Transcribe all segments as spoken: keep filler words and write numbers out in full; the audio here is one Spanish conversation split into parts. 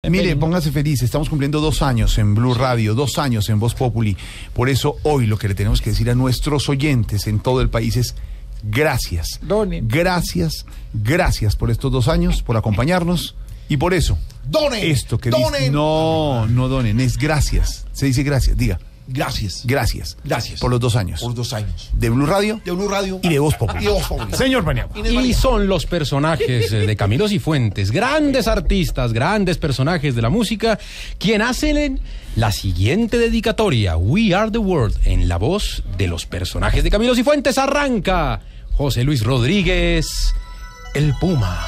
Mire, feliz. póngase feliz, estamos cumpliendo dos años en Blue Radio, dos años en Voz Populi. Por eso hoy lo que le tenemos que decir a nuestros oyentes en todo el país es gracias. Donen. Gracias, gracias por estos dos años, por acompañarnos y por eso. Donen. Esto que Donen. dice. No, no donen, es gracias. Se dice gracias, diga. Gracias. Gracias. Gracias. Por los dos años. Por dos años. De Blue Radio De Blue Radio. y de Voz Populi. Y de Voz Populi. Señor Paniagua. Y son los personajes de Camilo Cifuentes, grandes artistas, grandes personajes de la música, quien hacen la siguiente dedicatoria, We Are the World, en la voz de los personajes de Camilo Cifuentes. Arranca José Luis Rodríguez, el Puma.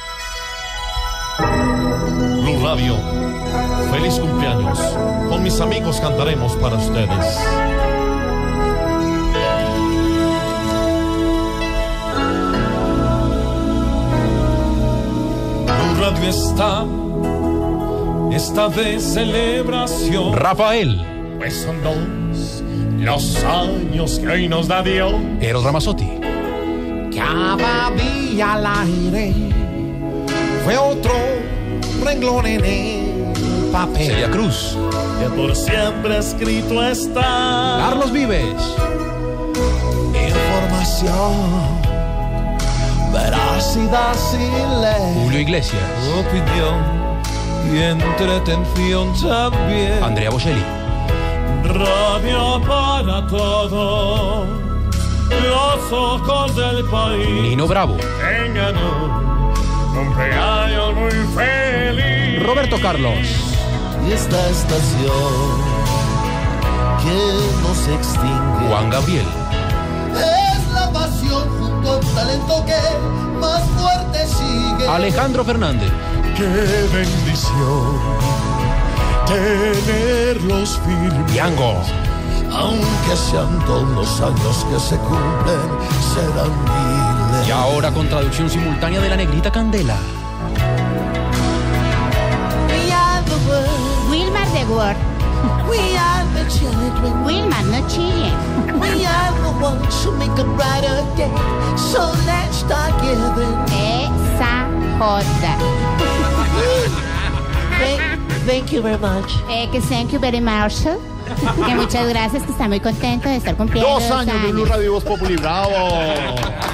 Blue Radio, feliz cumpleaños. Con mis amigos cantaremos para ustedes. Blue Radio está, esta de celebración. Rafael, Pues son dos los años que hoy nos da Dios. Eros Ramazzotti, Cada día al aire fue otro renglón en el papel. Celia Cruz, Que por siempre escrito está. Carlos Vives, Información, veracidad sin ley, Julio Iglesias, Opinión y entretención también. Andrea Bocelli, Radio para todos los ojos del país. Nino Bravo, Tengan un cumpleaños muy feliz. Roberto Carlos, y esta estación que no se extingue Juan Gabriel, es la pasión junto al talento que más fuerte sigue. Alejandro Fernández, Qué bendición tenerlos firmes. Yango, Aunque sean todos los años que se cumplen, serán miles. y ahora con traducción simultánea de La Negrita Candela. We are the world, Wilmar de Word. we are the children, Wilmar, no chillen. we are the ones who make a brighter day. So let's start giving. Esa joda. Thank, thank you very much. Eh, que thank you very much. Que muchas gracias, que está muy contento de estar cumpliendo Dos años de Blue Radio y Voz Populi. ¡Bravo!